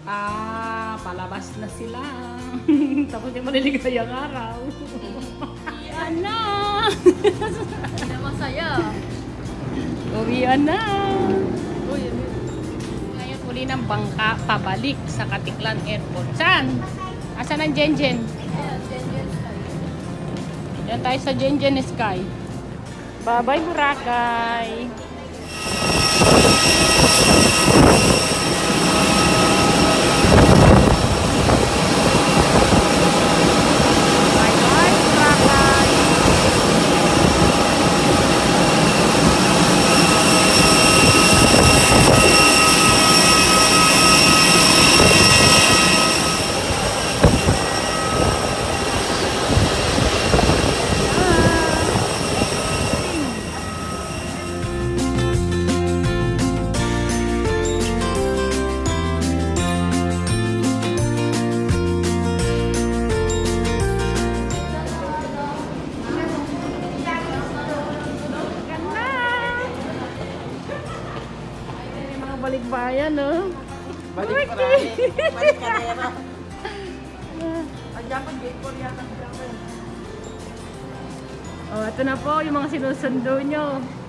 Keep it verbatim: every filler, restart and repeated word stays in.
Ah, palabas na sila. Tapos yung maliligayang araw. Uwian na! Hindi na masaya. Uwian na! Ngayon uli ng bangka pabalik sa Katiklan Airport. Saan? Asan ang Jenjen? Ayan, Jenjen Sky. Diyan tayo sa Jenjen Sky. Bye-bye, Boracay! Balikbayan, no? Balik pa rin. Balik ka na. Ang Japan gate po yata. Oh, ito na po yung mga sinusundo nyo.